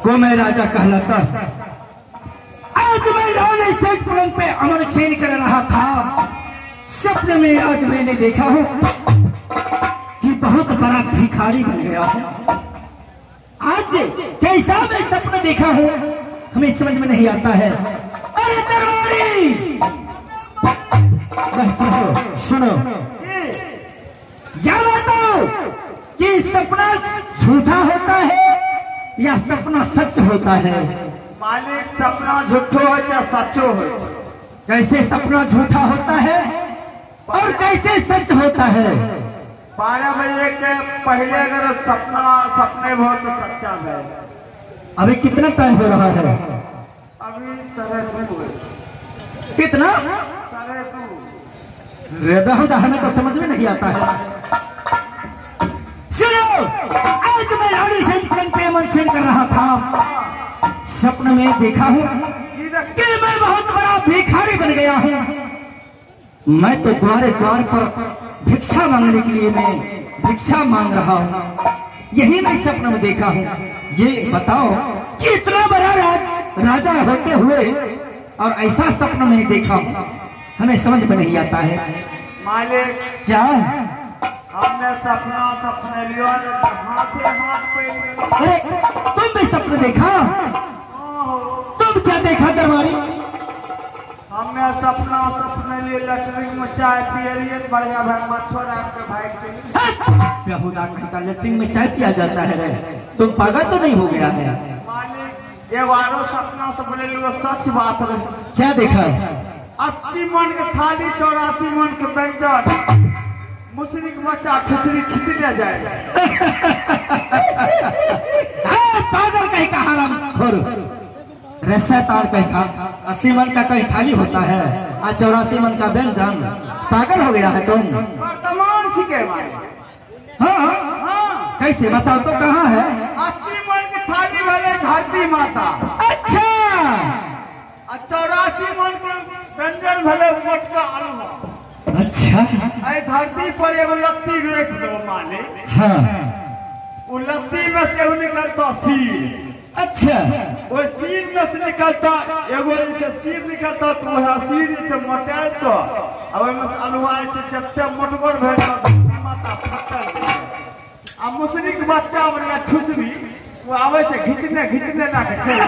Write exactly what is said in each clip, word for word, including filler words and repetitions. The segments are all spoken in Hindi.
को मैं राजा कहलाता। आज मैं राजा स्टेज पलंग पे अमर चैन कर रहा था। सपने में आज मैंने देखा हूं कि बहुत बड़ा भिखारी बन गया हूं। आज कैसा मैं सपना देखा हूं हमें समझ में नहीं आता है। अरे दरबारी सुनो, या बताओ कि सपना झूठा होता है या सपना सच होता है? मालिक सपना झूठो हो या सचो हो? कैसे सपना झूठा होता है और कैसे सच होता है? बारह बजे के पहले अगर सपना सपने हो तो सच्चा है। अभी कितना टाइम हो रहा है? अभी साढ़े दो। कितना? साढ़े दो। रेदा हमें तो समझ में नहीं आता है। सुनो, आज मैं रानी संतन पे मंचन कर रहा था। सपने में देखा हूँ कि मैं बहुत बड़ा भिखारी बन गया हूँ। मैं तो द्वारे द्वार पर भिक्षा मांगने के लिए मैं भिक्षा मांग रहा हूँ। यही मैं सपने में देखा हूँ। ये बताओ कि इतना बड़ा राज, राजा होते हुए और ऐसा सपना में देखा हूँ हमें समझ में नहीं आता है। मालिक क्या हमने सपना सपने लिया हाथे हाथ पे। अरे तुम भी सपना देखा? तुम क्या देखा दरबारी? हमने सपना सपने लिए लैट्रिन में चाय पिए लिए बढ़िया भाई मच्छर आपके भाई के बेहुदा का लैट्रिन में चाय पिया जाता है रे? तुम पागल तो नहीं हो गया है? मालिक ये वारो सपना सपने लिए सच बात रहे। क्या देखा? अस्सी मन के थाली चौरासी मन के व्यंजन मुसरी के बच्चा ठुसरी खींचने जाए। पागल कहीं का हरामखोर रस्सातार कहीं का अस्सी मन का कहीं थाली होता है और चौरासी मन का व्यंजन? पागल हो गया है तुम? वर्तमान छिके भाई। हाँ हाँ कैसे बताओ तो? कहाँ है? अस्सी मन की थाली वाले धरती माता। अच्छा और चौरासी मन के व्यंजन भले मोटका आलू। अच्छा अरे धरती पर एगो लत्ती रेख दो माने। हाँ वो लत्ती में से निकलता सीर। अच्छा वो सीर में से निकलता एगो से सीर निकलता तो वह सीर से मोटाई तो अब में से अलुआ से जत्ते मोटगर भेल माता फटल। आ मुसरी के बच्चा बनिया ठुसरी वो आवे से घिचने घिचने ना के चल।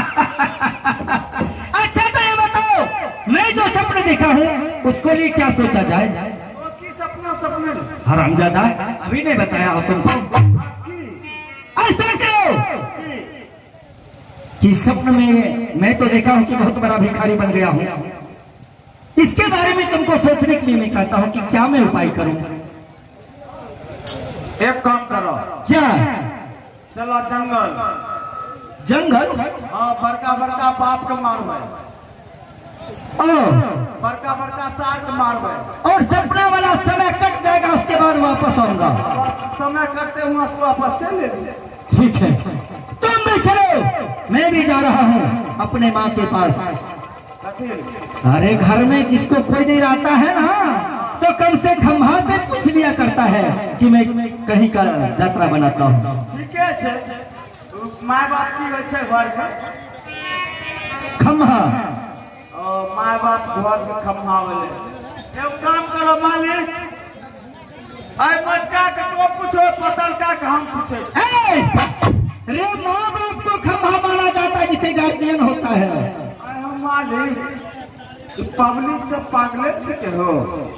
अच्छा तो ये बताओ मैं जो सपने देखा हूँ उसको लिए क्या सोचा जाए? वो की सपना सपने हरामजादा अभी नहीं बताया हो तुमको। ऐसा करो कि सपने में मैं तो देखा हूँ कि बहुत बड़ा भिखारी बन गया हूँ। इसके बारे में तुमको सोचने के लिए मैं कहता हूँ कि क्या मैं उपाय करूँ? एक काम करो। क्या? चलो जंगल। जंगल? हाँ बड़का बड़का बाप के मारवे। बड़का बड़का सार के मारवे। और सपना वाला समय कट जाएगा उसके बाद वापस आऊंगा। समय करते हुए वापस चले। ठीक है तुम भी चलो, मैं भी जा रहा हूँ अपने माँ के पास। अरे घर में जिसको कोई नहीं रहता है ना तो कम से खम्हा से पूछ लिया करता है कि मैं कहीं का यात्रा बनाता हूँ। ठीक है माँ बाप की वैसे घर का खम्हा माँ बाप घर में खम्हा वाले। एक काम करो मालिक अरे बच्चा के तो पूछो पतल का हम पूछे। रे माँ बाप को खम्हा माना जाता है जिसे गार्जियन होता है। हम मालिक पब्लिक से पागल से हो।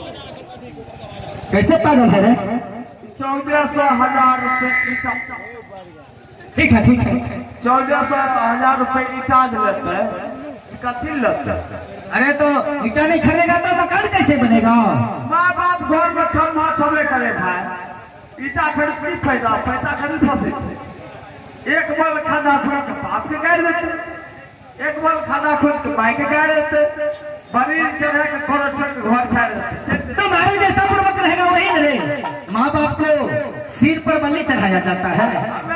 कैसे पागल है रे? चौदह सौ हजार रुपए ठीक है ठीक है चौदह सौ हजार रुपए ईटा लेते कथी लेते? अरे तो ईटा नहीं खरीदेगा तो मकान कैसे बनेगा? माँ बाप घर में खम्हा थोड़े करे भाई। ईटा खरीद की फायदा पैसा खरीद फंसे। एक बल खाना खुल के बाप के गाड़ देते, एक बल खाना खुल के भाई के गाड़ देते, बरीन चढ़ा के घर छाड़ देते। तुम्हारे जैसा पूर्वक रहेगा वही न रे। माँ बाप को सिर पर बल्ली चढ़ाया जाता है।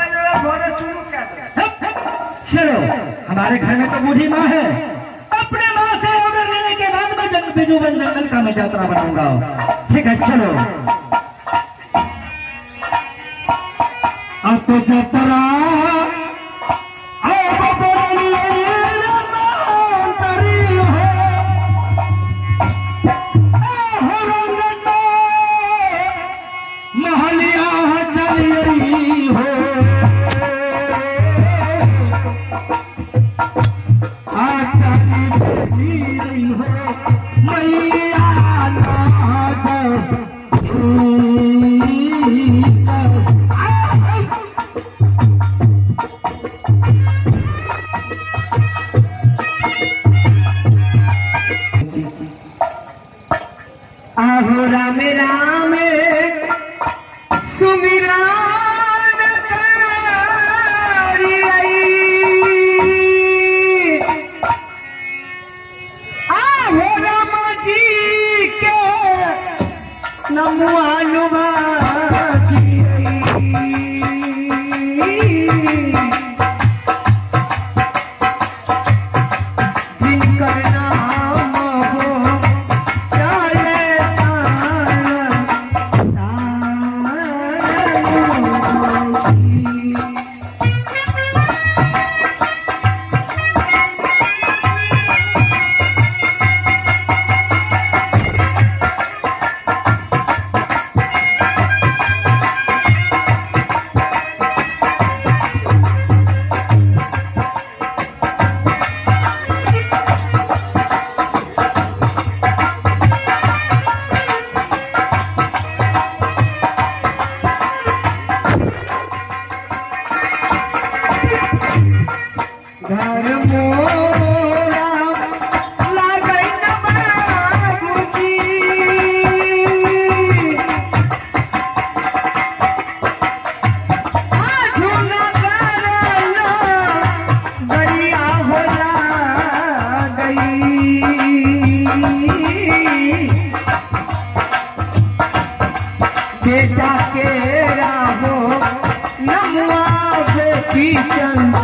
चलो हमारे घर में तो बूढ़ी माँ है। अपने माँ से ऑर्डर लेने के बाद मैं जंग बिजूबन जंगल का मैं यात्रा बनाऊंगा। ठीक है चलो। अब तो यात्रा आहो राम राम सुमिरान करी आहो राम जी के नमुआ बेटा के राहो नमुआ गोपी चंद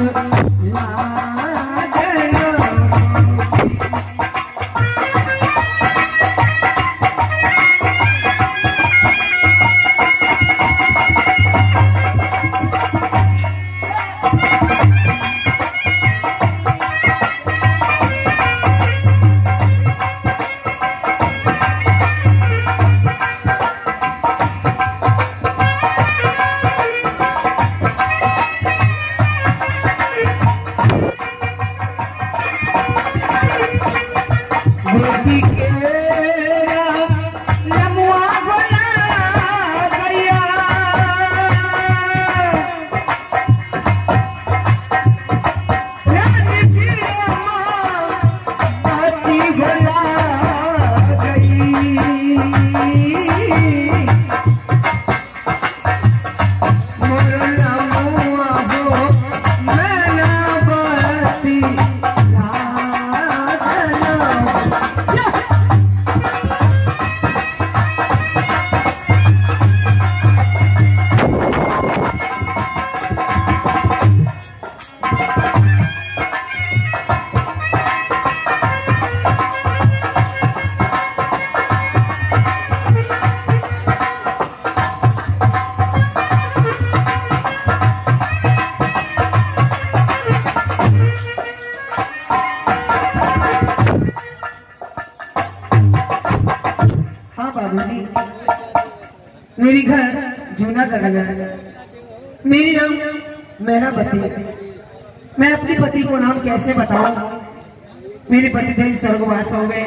मेरी घर जूनागढ़ है। मेरी नाम मेरा पति। मैं अपने पति को नाम कैसे बताऊं? मेरे पति देव स्वर्गवास हो गए।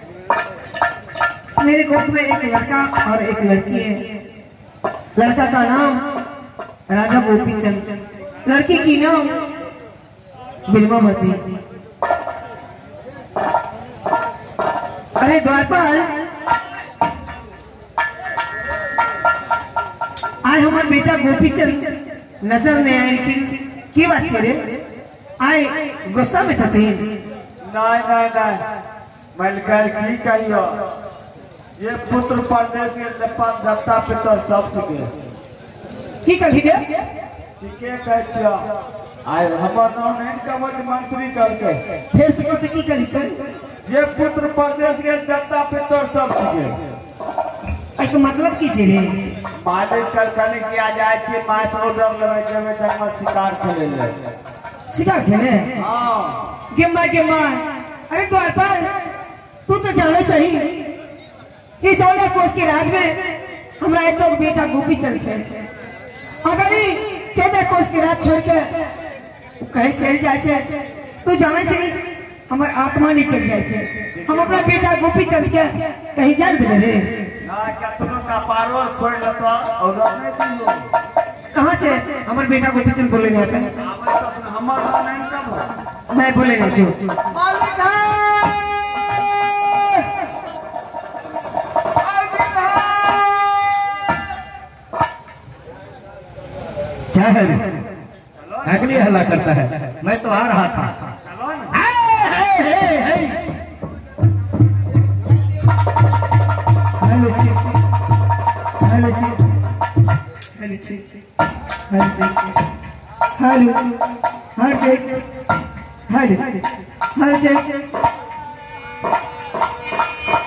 मेरे गोद में एक लड़का और एक लड़की है। लड़का का नाम राजा गोपीचंद, लड़की की नाम बिल्वावती। अरे द्वारपाल, आए हमार बेटा गोपीचंद नजर नहीं आए, लेकिन की बात छे रे? आए गुस्सा में छथिन? नहीं नहीं नहीं, मैं कह की कहियो, ये पुत्र परदेश के जपान दत्ता पितर सब सके की कही रे? ठीके कह छियो। आए हमर नाम नहीं कमत मंत्री करके फिर से कैसे की कही तो? ये पुत्र परदेश के दत्ता पितर सब सके। एक मतलब की छे रे? मालिक कर कने किया जाय छे, मास ऑर्डर लेवे जेमे तक में शिकार खेले ले। शिकार खेले? हां गेम मार गेम मार। अरे द्वारपाल, तू तो जाने चाहिए कि चौदह कोस के राज में हमरा एक तो बेटा गोपीचंद छे। अगर ई चौदह कोस के राज छोड़ के कहीं चल जाए छे, तू जाने चाहिए हमर आत्मा निकल जाए छे। हम अपना बेटा गोपीचंद के कहीं जान दे रे? ना क्या तुम का पारो फोड़ लतो और नहीं दियो। कहां से हमर बेटा गोपीचंद बोले नहीं आता है? हमर नाम नहीं कब नहीं बोले नहीं जो मालिक है। क्या है रे? अगली हल्ला करता है। मैं तो आ रहा था। चलो ना। Hey, hey, hey, hey. Hello जी, हेलो जी, हेलो जी, हेलो जी, हेलो, हर जी, हेलो, हर जी।